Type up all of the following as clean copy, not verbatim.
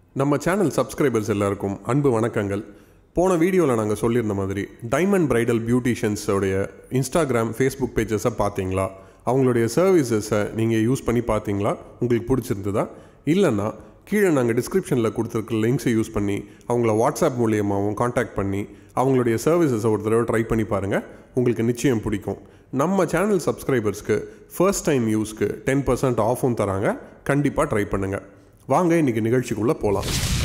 நம்ம channel subscribers எல்லாருக்கும் அன்பு வணக்கங்கள். போன வீடியோவில் நாங்கள் சொல்லியிருந்த மாதிரி டைமண்ட் பிரைடல் பியூட்டிஷியன்ஸோடைய இன்ஸ்டாகிராம் ஃபேஸ்புக் பேஜஸை பார்த்தீங்களா, அவங்களுடைய சர்வீசஸை நீங்கள் யூஸ் பண்ணி பார்த்தீங்களா, உங்களுக்கு பிடிச்சிருந்ததா? இல்லைன்னா கீழே நாங்கள் டிஸ்கிரிப்ஷனில் கொடுத்துருக்க லிங்க்ஸை யூஸ் பண்ணி அவங்கள வாட்ஸ்அப் மூலியமாகவும் காண்டாக்ட் பண்ணி அவங்களுடைய சர்வீசஸை ஒரு தடவை ட்ரை பண்ணி பாருங்கள், உங்களுக்கு நிச்சயம் பிடிக்கும். நம்ம சேனல் சப்ஸ்கிரைபர்ஸ்க்கு ஃபர்ஸ்ட் டைம் யூஸ்க்கு 10% ஆஃபும் தராங்க. கண்டிப்பாக ட்ரை பண்ணுங்கள். வாங்க இன்றைக்கி நிகழ்ச்சிக்குள்ளே போகலாம்.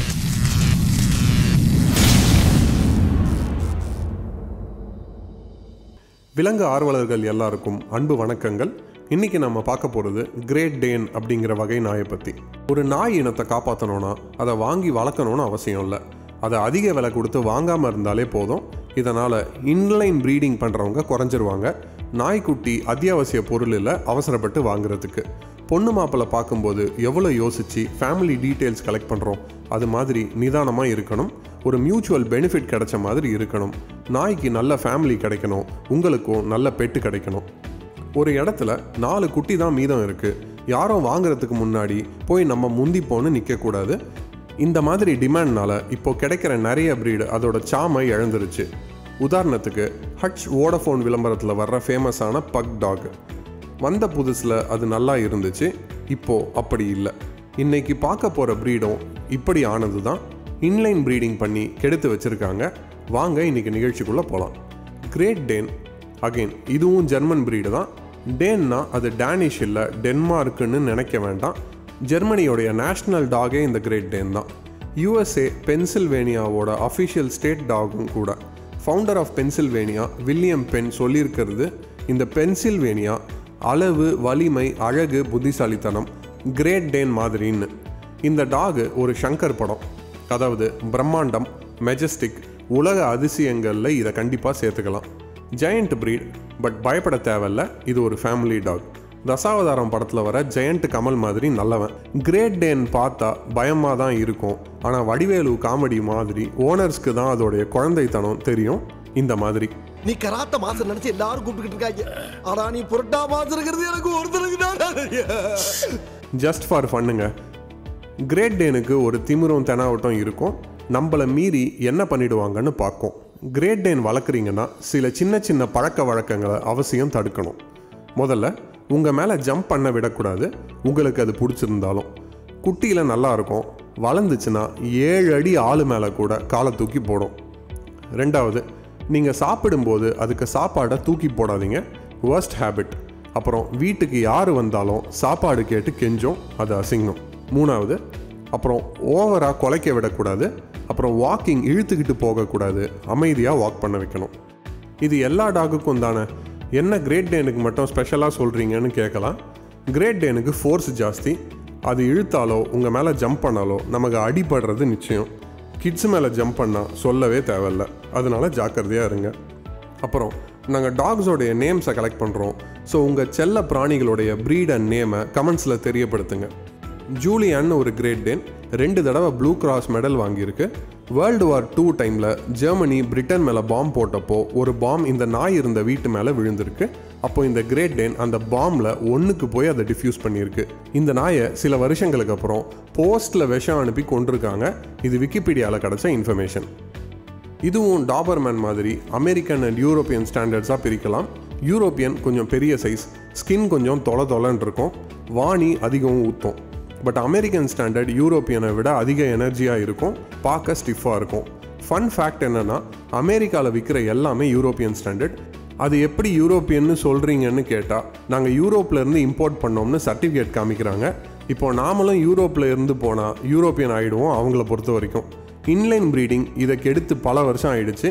விலங்கு ஆர்வலர்கள் எல்லாருக்கும் அன்பு வணக்கங்கள். இன்றைக்கி நம்ம பார்க்க போகிறது கிரேட் டேன் அப்படிங்கிற வகை நாயை பற்றி. ஒரு நாய் இனத்தை காப்பாற்றணுன்னா அதை வாங்கி வளர்க்கணுன்னு அவசியம் இல்லை. அதை அதிக விலை கொடுத்து வாங்காமல் இருந்தாலே போதும். இதனால் இன்லைன் ப்ரீடிங் பண்ணுறவங்க குறைஞ்சிருவாங்க. நாய்க்குட்டி அத்தியாவசிய பொருள் இல்லை அவசரப்பட்டு வாங்குறதுக்கு. பொண்ணு மாப்பிள்ளை பார்க்கும்போது எவ்வளோ யோசித்து ஃபேமிலி டீட்டெயில்ஸ் கலெக்ட் பண்ணுறோம், அது மாதிரி நிதானமாக இருக்கணும். ஒரு மியூச்சுவல் பெனிஃபிட் கிடைச்ச மாதிரி இருக்கணும். நாய்க்கு நல்ல ஃபேமிலி கிடைக்கணும், உங்களுக்கும் நல்ல பெட்டு கிடைக்கணும். ஒரு இடத்துல 4 குட்டி தான் மீதம் இருக்குது. யாரும் வாங்குறதுக்கு முன்னாடி போய் நம்ம முந்திப்போன்னு நிற்கக்கூடாது. இந்த மாதிரி டிமாண்ட்னால் இப்போது கிடைக்கிற நிறைய ப்ரீடு அதோட சாமை இழந்துருச்சு. உதாரணத்துக்கு ஹட்ச் வோடஃபோன் விளம்பரத்தில் வர்ற ஃபேமஸான பக் டாக். வந்த புதுசில் அது நல்லா இருந்துச்சு, இப்போது அப்படி இல்லை. இன்றைக்கி பார்க்க போகிற ப்ரீடும் இப்படி ஆனது தான். இன்லைன் ப்ரீடிங் பண்ணி கெடுத்து வச்சுருக்காங்க. வாங்க இன்றைக்கி நிகழ்ச்சிக்குள்ளே போகலாம். கிரேட் டேன், அகெயின் இதுவும் ஜெர்மன் ப்ரீடு தான். டேன்னா அது டேனிஷ் இல்லை, டென்மார்க்குன்னு நினைக்க வேண்டாம். ஜெர்மனியோடைய நேஷ்னல் டாகே இந்த கிரேட் டேன் தான். யூஎஸ்ஏ பென்சில்வேனியாவோட அஃபிஷியல் ஸ்டேட் டாகும் கூட. Founder of Pennsylvania William Penn சொல்லியிருக்கிறது, இந்த பென்சில்வேனியா அளவு, வலிமை, அழகு, புத்திசாலித்தனம் கிரேட் டேன் மாதிரின்னு. இந்த டாகு ஒரு ஷங்கர் படம், அதாவது பிரம்மாண்டம், மெஜஸ்டிக், உலக அதிசயங்களில் இதை கண்டிப்பாக சேர்த்துக்கலாம். ஜெயண்ட் ப்ரீட், பட் பயப்பட தேவையில்ல, இது ஒரு ஃபேமிலி டாக். தசாவதாரம் படத்தில் வர ஜெயண்ட் கமல் மாதிரி நல்லவன். கிரேட் டேன் பார்த்தா பயமாக தான் இருக்கும், ஆனால் வடிவேலு காமெடி மாதிரி ஓனர்ஸ்க்கு தான் அதோடைய குழந்தைத்தனம் தெரியும். இந்த மாதிரி நீ கராத்த மாசம் நினைச்சு எல்லாரும் கூப்பிட்டுக்கிட்டு இருக்காங்க, ஆனா நீ புரட்டா மாசம் இருக்கிறது எனக்கு ஒருத்தருக்கு தான். ஜஸ்ட் ஃபார் ஃபன்னுங்க. கிரேட் டேனுக்கு ஒரு திமிரும் தெனாவட்டம் இருக்கும். நம்மளை மீறி என்ன பண்ணிடுவாங்கன்னு பார்க்கும். கிரேட் டேன் வளர்க்குறீங்கன்னா சில சின்ன சின்ன பழக்க வழக்கங்களை அவசியம் தடுக்கணும். முதல்ல உங்கள் மேலே ஜம்ப் பண்ண விடக்கூடாது. உங்களுக்கு அது பிடிச்சிருந்தாலும் குட்டியில் நல்லா இருக்கும், வளர்ந்துச்சுன்னா 7 அடி ஆளு மேலே கூட காலை தூக்கி போடும். ரெண்டாவது, நீங்கள் சாப்பிடும்போது அதுக்கு சாப்பாடை தூக்கி போடாதீங்க, வர்ஸ்ட் ஹேபிட். அப்புறம் வீட்டுக்கு யார் வந்தாலும் சாப்பாடு கேட்டு கெஞ்சும், அது அசிங்கம். மூணாவது, அப்புறம் ஓவராக குலைக்க விடக்கூடாது. அப்புறம் வாக்கிங் இழுத்துக்கிட்டு போகக்கூடாது, அமைதியாக வாக் பண்ண வைக்கணும். இது எல்லா டாகுக்கும் தானே, என்ன கிரேட் டேனுக்கு மட்டும் ஸ்பெஷலாக சொல்கிறீங்கன்னு கேட்கலாம். கிரேட் டேனுக்கு ஃபோர்ஸ் ஜாஸ்தி. அது இழுத்தாலோ உங்கள் மேலே ஜம்ப் பண்ணாலோ நமக்கு அடிபடுறது நிச்சயம். கிட்ஸ் மேலே ஜம்ப் பண்ணால் சொல்லவே தேவையில்லை, அதனால ஜாக்கிரதையாக இருங்க. அப்புறம் நாங்கள் டாக்ஸோடைய நேம்ஸை கலெக்ட் பண்ணுறோம். ஸோ உங்கள் செல்ல பிராணிகளுடைய ப்ரீட் அண்ட் நேமை கமெண்ட்ஸில் தெரியப்படுத்துங்க. ஜூலியான்னு ஒரு கிரேட் டேன் 2 தடவை ப்ளூ கிராஸ் மெடல் வாங்கியிருக்கு. வேர்ல்டு வார் 2 டைமில் ஜெர்மனி பிரிட்டன் மேலே பாம்பு போட்டப்போ ஒரு பாம்பு இந்த நாய் இருந்த வீட்டு மேலே விழுந்திருக்கு. அப்போது இந்த கிரேட் டேன் அந்த பாம்பில் ஒன்றுக்கு போய் அதை டிஃப்யூஸ் பண்ணியிருக்கு. இந்த நாயை சில வருஷங்களுக்கு அப்புறம் போஸ்ட்டில் விஷம் அனுப்பி கொண்டிருக்காங்க. இது விக்கிபீடியாவில் கிடச்ச இன்ஃபர்மேஷன். இதுவும் டாபர்மேன் மாதிரி அமெரிக்கன் அண்ட் யூரோப்பியன் ஸ்டாண்டர்ட்ஸாக பிரிக்கலாம். யூரோப்பியன் கொஞ்சம் பெரிய சைஸ், ஸ்கின் கொஞ்சம் தொலைன்னு இருக்கும், வாணி அதிகம் ஊற்றும். பட் அமெரிக்கன் ஸ்டாண்டர்ட் யூரோப்பியனை விட அதிக எனர்ஜியாக இருக்கும், பார்க்க ஸ்டிஃபாக இருக்கும். ஃபன் ஃபேக்ட் என்னென்னா, அமெரிக்காவில் விற்கிற எல்லாமே யூரோப்பியன் ஸ்டாண்டர்ட். அது எப்படி யூரோப்பியன்னு சொல்கிறீங்கன்னு கேட்டால், நாங்கள் யூரோப்லேருந்து இம்போர்ட் பண்ணோம்னு சர்டிஃபிகேட் காமிக்கிறாங்க. இப்போ நாமளும் யூரோப்பில் இருந்து போனால் யூரோப்பியன் ஆகிடுவோம் அவங்கள பொறுத்த வரைக்கும். இன்லைன் ப்ரீடிங் இதை கெடுத்து பல வருஷம் ஆயிடுச்சு.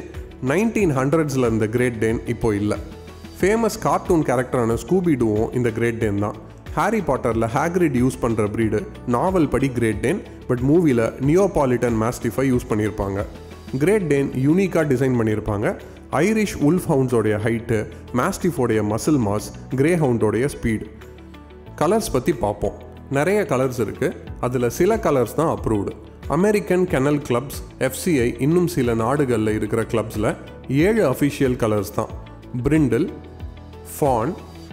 1900s இருந்த கிரேட் டேன் இப்போ இல்லை. ஃபேமஸ் கார்ட்டூன் கேரக்டரான ஸ்கூபிடுவும் இந்த கிரேட் டேன் தான். ஹாரி பாட்டரில் ஹேக்ரிட் யூஸ் பண்ணுற ப்ரீடு நாவல் படி கிரேட் டேன், பட் மூவியில் நியோபாலிட்டன் மாஸ்டிஃபை யூஸ் பண்ணியிருப்பாங்க. கிரேட் டேன் யூனிக்காக டிசைன் பண்ணியிருப்பாங்க. ஐரிஷ் உல்ஃப் ஹவுண்ட்ஸோடைய ஹைட்டு, மாஸ்டிஃபோடைய மசில் மாஸ், கிரே ஹவுண்டோடைய ஸ்பீடு. கலர்ஸ் பற்றி பார்ப்போம். நிறைய கலர்ஸ் இருக்குது, அதில் சில கலர்ஸ் தான் approved. American kennel clubs, FCI, இன்னும் சில நாடுகளில் இருக்கிற கிளப்ஸில் 7 அஃபிஷியல் கலர்ஸ் தான். Brindle, fawn,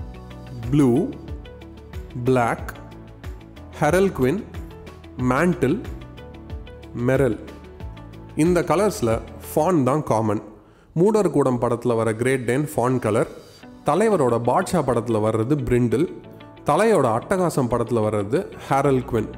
blue, black, harlequin, mantle, merle. இந்த கலர்ஸில் ஃபான் தான் காமன். மூடர் கூடம் படத்தில் வர கிரேட் டேன் ஃபான் கலர், தலைவரோட பாட்ஷா படத்தில் வர்றது பிரிண்டில், தலையோட அட்டகாசம் படத்தில் வர்றது ஹேரல் குவின்.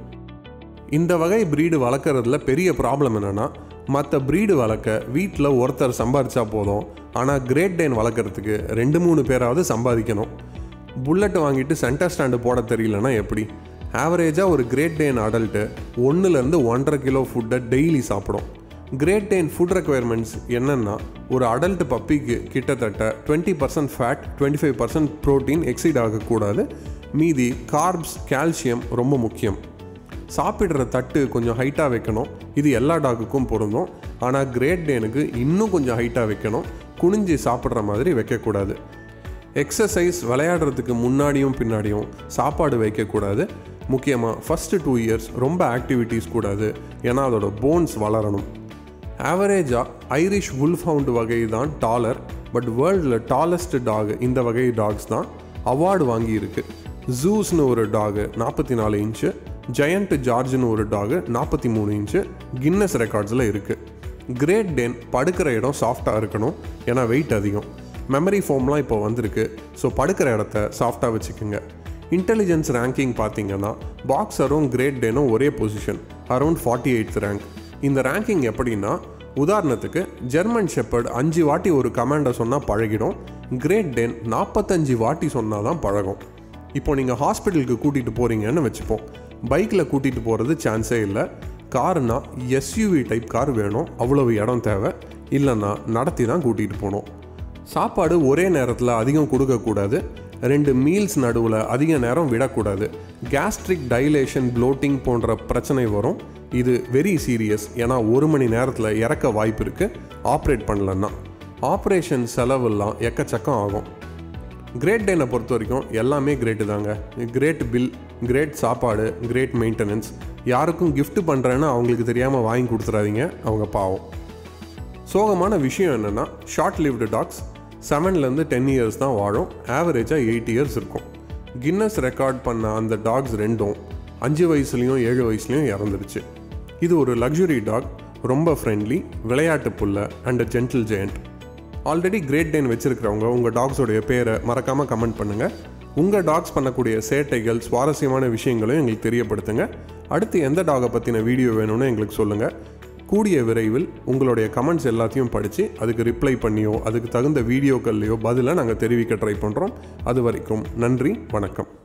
இந்த வகை ப்ரீடு வளர்க்குறதுல பெரிய ப்ராப்ளம் என்னென்னா, மற்ற ப்ரீடு வளர்க்க வீட்டில் ஒருத்தர் சம்பாதிச்சா போதும், ஆனால் கிரேட் டேன் வளர்க்குறதுக்கு 2-3 பேராவது சம்பாதிக்கணும். புல்லட் வாங்கிட்டு சென்டர் ஸ்டாண்டு போட தெரியலனா எப்படி? ஆவரேஜாக ஒரு கிரேட் டேன் அடல்ட்டு 1-1.5 கிலோ ஃபுட்டை டெய்லி சாப்பிடும். கிரேட் டேன் ஃபுட் ரெக்குயர்மெண்ட்ஸ் என்னென்னா, ஒரு அடல்ட் பப்பிக்கு கிட்டத்தட்ட 20% ஃபேட், 25% ப்ரோட்டீன் எக்ஸீட் ஆகக்கூடாது. மீதி கார்ப்ஸ், கால்சியம் ரொம்ப முக்கியம். சாப்பிட்ற தட்டு கொஞ்சம் ஹைட்டாக வைக்கணும். இது எல்லா டாகுக்கும் பொருந்தும். ஆனால் கிரேட் டேனுக்கு இன்னும் கொஞ்சம் ஹைட்டாக வைக்கணும். குனிஞ்சு சாப்பிட்ற மாதிரி வைக்கக்கூடாது. எக்ஸசைஸ், விளையாடுறதுக்கு முன்னாடியும் பின்னாடியும் சாப்பாடு வைக்கக்கூடாது. முக்கியமாக ஃபஸ்ட்டு 2 இயர்ஸ் ரொம்ப ஆக்டிவிட்டீஸ் கூடாது, ஏன்னா அதோட போன்ஸ் வளரணும். ஆவரேஜாக ஐரிஷ் வுல்ஃப் ஹவுண்ட் வகை தான் டாலர். பட் வேர்ல்டில் டாலஸ்ட் டாக் இந்த வகை டாக்ஸ் தான் அவார்டு வாங்கியிருக்கு. ஜூஸ்னு ஒரு டாகு 44 இன்ச்சு, ஜெயண்ட் ஜார்ஜ்னு ஒரு டாகு 43 இன்ச்சு கின்னஸ் ரெக்கார்ட்ஸில் இருக்குது. கிரேட் டேன் படுக்கிற இடம் சாஃப்டாக இருக்கணும், ஏன்னா வெயிட் அதிகம். மெமரி ஃபோம்லாம் இப்போ வந்திருக்கு, ஸோ படுக்கிற இடத்த சாஃப்டாக வச்சுக்கோங்க. இன்டெலிஜென்ஸ் ரேங்கிங் பார்த்தீங்கன்னா பாக்ஸரும் கிரேட் டேனும் ஒரே பொசிஷன், அரௌண்ட் 48th ரேங்க். இந்த ரேங்கிங் எப்படின்னா, உதாரணத்துக்கு ஜெர்மன் ஷெப்பர்ட் 5 வாட்டி ஒரு கமாண்டை சொன்னால் பழகிடும். கிரேட் டேன் 45 வாட்டி சொன்னால் தான் பழகும். இப்போ நீங்கள் ஹாஸ்பிட்டலுக்கு கூட்டிகிட்டு போகிறீங்கன்னு வச்சுப்போம். பைக்கில் கூட்டிகிட்டு போகிறது சான்ஸே இல்லை. காருனா எஸ்யூவி டைப் கார் வேணும், அவ்வளவு இடம் தேவை. இல்லைன்னா நடத்தி தான் கூட்டிகிட்டு போகணும். சாப்பாடு ஒரே நேரத்தில் அதிகம் கொடுக்கக்கூடாது. 2 மீல்ஸ் நடுவில் அதிக நேரம் விடக்கூடாது. கேஸ்ட்ரிக் டைலேஷன், ப்ளோட்டிங் போன்ற பிரச்சனை வரும். இது வெரி சீரியஸ், ஏன்னா 1 மணி நேரத்தில் இறக்க வாய்ப்பு இருக்குது ஆப்ரேட் பண்ணலன்னா. ஆப்ரேஷன் செலவெல்லாம் எக்கச்சக்கம் ஆகும். கிரேட் டேனை பொறுத்த வரைக்கும் எல்லாமே கிரேட்டு தாங்க. கிரேட் பில், கிரேட் சாப்பாடு, கிரேட் மெயின்டெனன்ஸ். யாருக்கும் கிஃப்ட் பண்ணுறேன்னு அவங்களுக்கு தெரியாமல் வாங்கி கொடுத்துறாதீங்க, அவங்க பாவம். சோகமான விஷயம் என்னென்னா, ஷார்ட் லிவ்டு டாக்ஸ் 7-10 இயர்ஸ் தான் வாழும். ஆவரேஜாக 8 இயர்ஸ் இருக்கும். கின்னஸ் ரெக்கார்ட் பண்ண அந்த டாக்ஸ் 2ம் 5 வயசுலேயும் 7 வயசுலேயும் இறந்துருச்சு. இது ஒரு லக்ஸுரி டாக், ரொம்ப ஃப்ரெண்ட்லி, விளையாட்டு புள்ள and gentle giant. Already great Dane வச்சுருக்கிறவங்க உங்கள் டாக்ஸோடைய பேரை மறக்காமல் கமெண்ட் பண்ணுங்கள். உங்கள் டாக்ஸ் பண்ணக்கூடிய சேட்டைகள், சுவாரஸ்யமான விஷயங்களையும் எங்களுக்கு தெரியப்படுத்துங்க. அடுத்து எந்த டாகை பற்றின வீடியோ வேணும்னு எங்களுக்கு சொல்லுங்கள். கூடிய விரைவில் உங்களுடைய கமெண்ட்ஸ் எல்லாத்தையும் படித்து அதுக்கு ரிப்ளை பண்ணியோ அதுக்கு தகுந்த வீடியோக்கள்லையோ பதிலை நாங்கள் தெரிவிக்க ட்ரை பண்ணுறோம். அது வரைக்கும் நன்றி, வணக்கம்.